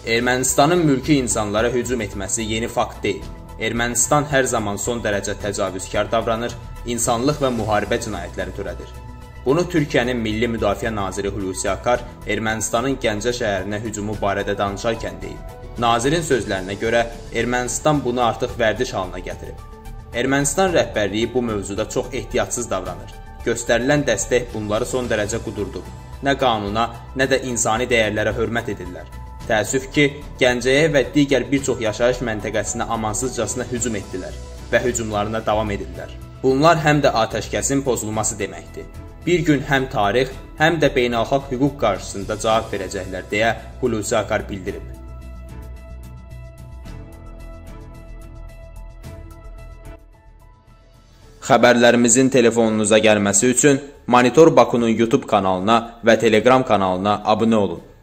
Ermənistanın mülki insanlara hücum etməsi yeni fakt deyil. Ermənistan hər zaman son dərəcə təcavüzkar davranır, insanlıq və müharibə cinayətləri törədir. Bunu Türkiyənin Milli Müdafiə Naziri Hulusi Akar Ermənistanın Gəncə şəhərinə hücumu barədə danışarkən deyib. Nazirin sözlərinə görə Ermənistan bunu artıq vərdiş halına gətirib. Ermənistan rəhbərliyi bu mövzuda çox ehtiyatsız davranır. Göstərilən dəstək bunları son dərəcə qudurdur. Nə qanuna, nə də insani dəyərlərə hörmət edirlər. Təəssüf ki, Gəncəyə və digər bir çox yaşayış məntəqəsinə amansızcasına hücum etdilər və hücumlarına davam edirlər. Bunlar həm də atəşkəsin pozulması deməkdir. Bir gün həm tarix, həm də beynəlxalq hüquq qarşısında cavab verəcəklər deyə Hulusi Akar bildirib. Xəbərlərimizin telefonunuza gəlməsi üçün Monitor Bakunun YouTube kanalına və Telegram kanalına abunə olun.